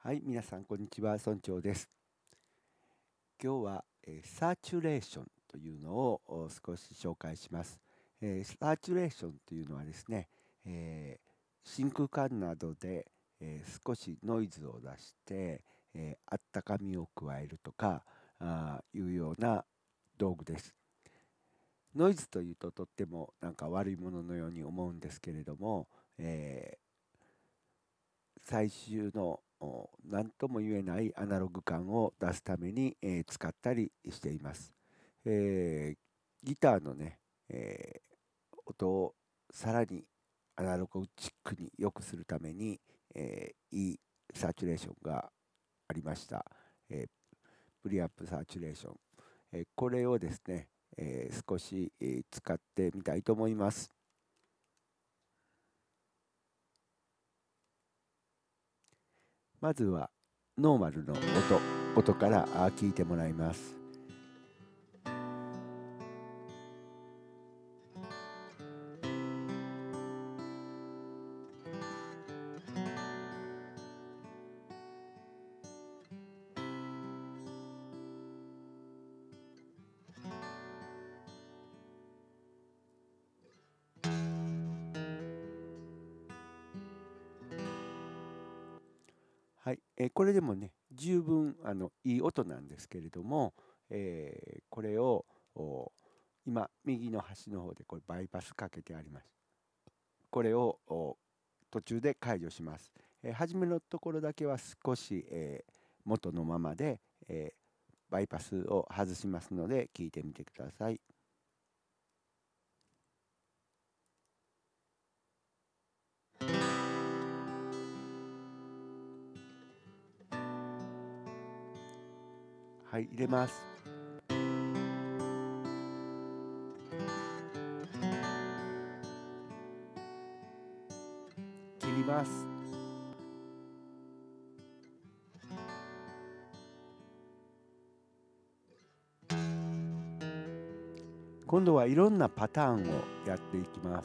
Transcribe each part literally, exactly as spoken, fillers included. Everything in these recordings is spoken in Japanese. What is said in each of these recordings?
はい、皆さんこんにちは、村長です。今日は、えーサーチュレーションというのをお少し紹介します。えーサーチュレーションというのはですね、えー真空管などで、えー少しノイズを出して、えーあったかみを加えるとかあーいうような道具です。ノイズというととってもなんか悪いもののように思うんですけれども、えー最終の何とも言えないアナログ感を出すために、えー使ったりしています。えーギターのね、えー音をさらにアナログチックに良くするために、えーいいサーチュレーションがありました。えープリアンプサーチュレーション。えーこれをですね、えー少し、えー使ってみたいと思います。まずはノーマルの音、音から聞いてもらいます。はい、えーこれでもね、十分あのいい音なんですけれども、えーこれをお今、右の端の方でこれバイパスかけてあります。これをお途中で解除します。えー初めのところだけは少し、えー元のままで、えーバイパスを外しますので、聞いてみてください。はい、入れます。切ります。今度はいろんなパターンをやっていきます。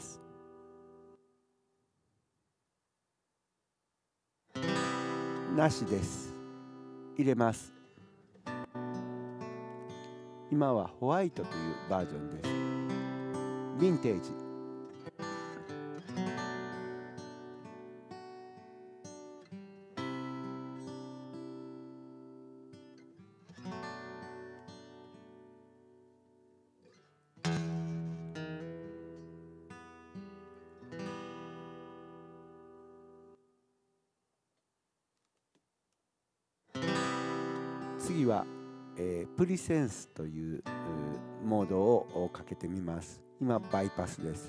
なしです。入れます。今はホワイトというバージョンです。ヴィンテージ。次は、えープリセンスというモードをかけてみます。今バイパスです。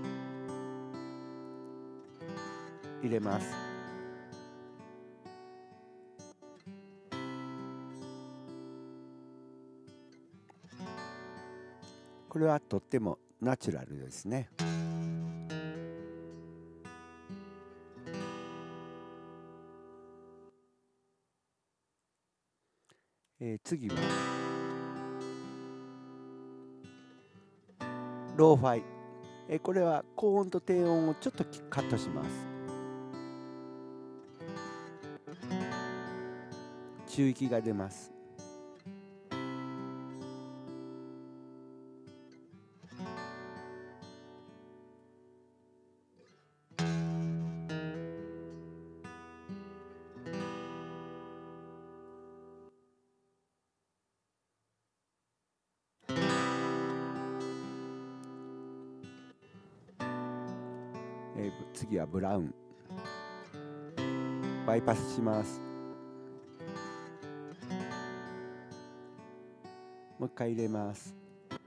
入れます。これはとってもナチュラルですね。えー次はローファイ。えーこれは高音と低音をちょっとカットします。中域が出ます。えー次はブラウン。バイパスします。もう一回入れます。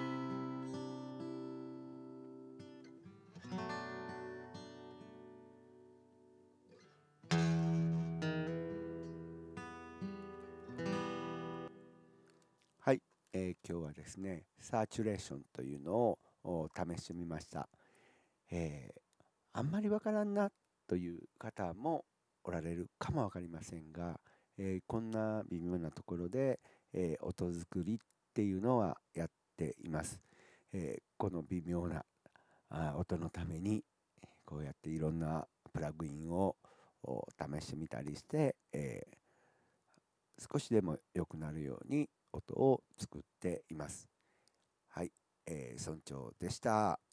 はい、えー今日はですね、サーチュレーションというのをお試してみました。えーあんまりわからんなという方もおられるかもわかりませんが、えーこんな微妙なところで、えー音作りっていうのはやっています。えーこの微妙なあ音のためにこうやっていろんなプラグインをお試してみたりして、えー少しでも良くなるように音を作っています。はい、えー、村長でした。